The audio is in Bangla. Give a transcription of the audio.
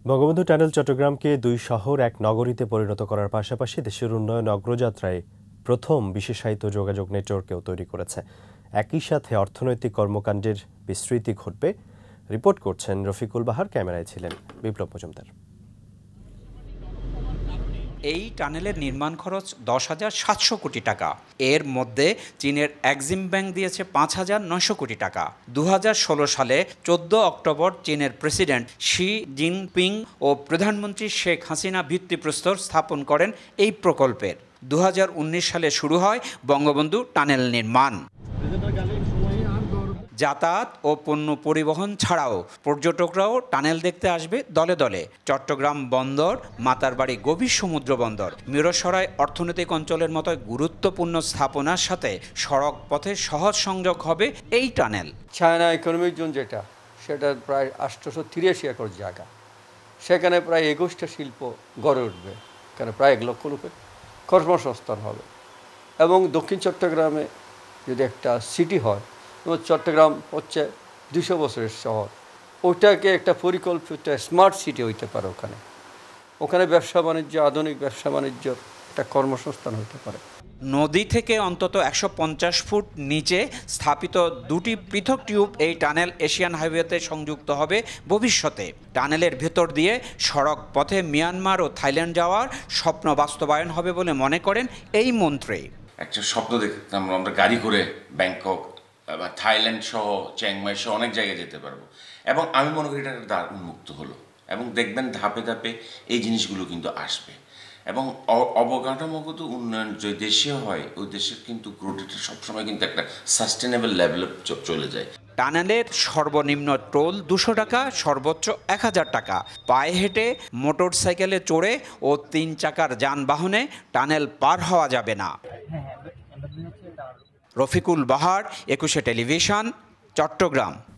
বঙ্গবন্ধু টানেল চট্টগ্রামকে দুই শহর এক নগরীতে পরিণত করার পাশাপাশি দেশের উন্নয়ন অগ্রযাত্রায় প্রথম বিশেষায়িত যোগাযোগ নেটওয়ার্কও তৈরি করেছে। একই সাথে অর্থনৈতিক কর্মকাণ্ডের বিস্তৃতি ঘটবে। রিপোর্ট করছেন রফিকুল বাহার, ক্যামেরায় ছিলেন বিপ্লব মজুমদার। এই টানেলের নির্মাণ খরচ 10,700 কোটি টাকা। এর মধ্যে চীনের এক্সিম ব্যাংক দিয়েছে 5,900 কোটি টাকা। 2016 সালে 14 অক্টোবর চীনের প্রেসিডেন্ট শি জিনপিং ও প্রধানমন্ত্রী শেখ হাসিনা ভিত্তিপ্রস্তর স্থাপন করেন এই প্রকল্পের। 2019 সালে শুরু হয় বঙ্গবন্ধু টানেল নির্মাণ। যাতায়াত ও পণ্য পরিবহন ছাড়াও পর্যটকরাও টানেল দেখতে আসবে দলে দলে। চট্টগ্রাম বন্দর, মাতারবাড়ি গভীর সমুদ্র বন্দর, মিরসরাই অর্থনৈতিক অঞ্চলের মতো গুরুত্বপূর্ণ স্থাপনার সাথে সড়ক পথে সহজ সংযোগ হবে এই টানেল। চায়না ইকোনমিক জোন যেটা, সেটা প্রায় 883 একর জায়গা। সেখানে প্রায় 21টা শিল্প গড়ে উঠবে। এখানে প্রায় 1 লক্ষ লোকের কর্মসংস্থান হবে। এবং দক্ষিণ চট্টগ্রামে যদি একটা সিটি হয়, চট্টগ্রাম হচ্ছে 200 বছরের শহর, ওটাকে একটা পরিকল্পিত স্মার্ট সিটি হইতে পারে। ওখানে ব্যবসা বাণিজ্য, আধুনিক ব্যবসা বাণিজ্য, একটা কর্মসংস্থান হইতে পারে। নদী থেকে অন্তত 150 ফুট নিচে স্থাপিত দুটি পৃথক টিউব এই টানেল এশিয়ান হাইওয়েতে সংযুক্ত হবে ভবিষ্যতে। টানেলের ভেতর দিয়ে সড়ক পথে মিয়ানমার ও থাইল্যান্ড যাওয়ার স্বপ্ন বাস্তবায়ন হবে বলে মনে করেন এই মন্ত্রী। একটা স্বপ্ন দেখতাম আমরা গাড়ি করে ব্যাংকক বা থাইল্যান্ড সহ চিংমাই সহ অনেক জায়গায় যেতে পারবো। এবং আমি মনে করি এটা দ্বার উন্মুক্ত হলো এবং দেখবেন ধাপে ধাপে এই জিনিসগুলো কিন্তু আসবে। এবং অবকাঠামোগত উন্নয়ন যে দেশীয় হয়, ওই দেশের কিন্তু গ্রোথটা সবসময় কিন্তু একটা সাস্টেনেবল লেভেলে চলে যায়। টানেলের সর্বনিম্ন টোল 200 টাকা, সর্বোচ্চ 1000 টাকা। পায়ে হেঁটে, মোটর সাইকেলে চড়ে ও 3 চাকার যানবাহনে টানেল পার হওয়া যাবে না। রফিকুল বাহার, একুশে টেলিভিশন, চট্টগ্রাম।